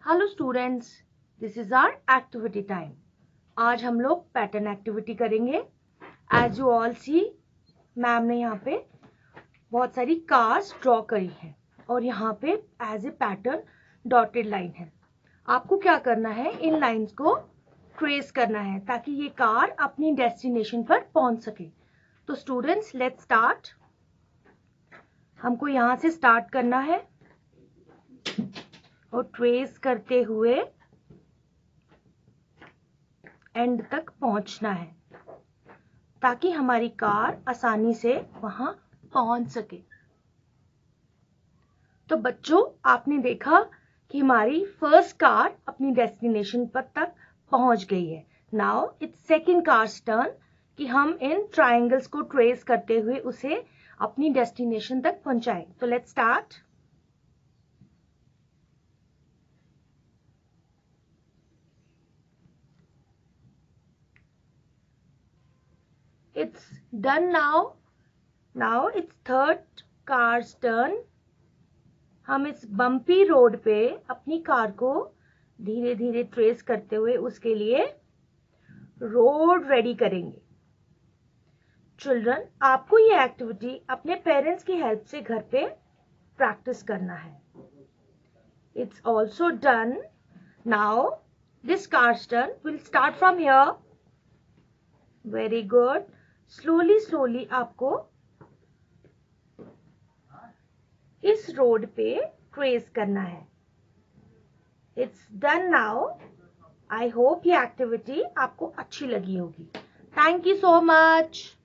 Hello students, this is our activity time. आज हम लोग पैटर्न एक्टिविटी करेंगे। As you all see, ma'am ने यहाँ पे बहुत सारी कार्स ड्रॉ करी हैं और यहाँ पे as a pattern dotted line है। आपको क्या करना है, इन लाइंस को ट्रेस करना है ताकि ये कार अपनी डेस्टिनेशन पर पहुंच सके। तो स्टूडेंट्स, लेट्स स्टार्ट। हमको यहाँ से स्टार्ट करना है और ट्रेस करते हुए एंड तक पहुंचना है ताकि हमारी कार आसानी से वहां पहुंच सके। तो बच्चों, आपने देखा कि हमारी फर्स्ट कार अपनी डेस्टिनेशन पर तक पहुंच गई है। Now it's second cars turn कि हम इन ट्रायंगल्स को ट्रेस करते हुए उसे अपनी डेस्टिनेशन तक पहुंचाएं। तो let's start. It's done now. Now it's third car's turn. हम इस बम्पी रोड पे अपनी कार को धीरे धीरे ट्रेस करते हुए उसके लिए रोड रेडी करेंगे। चिल्ड्रन, आपको ये एक्टिविटी अपने पेरेंट्स की हेल्प से घर पे प्रैक्टिस करना है। It's also done. Now this car's turn. We'll start from here. Very good. Slowly आपको इस रोड पे ट्रेस करना है। It's done now. I hope ये एक्टिविटी आपको अच्छी लगी होगी। Thank you so much.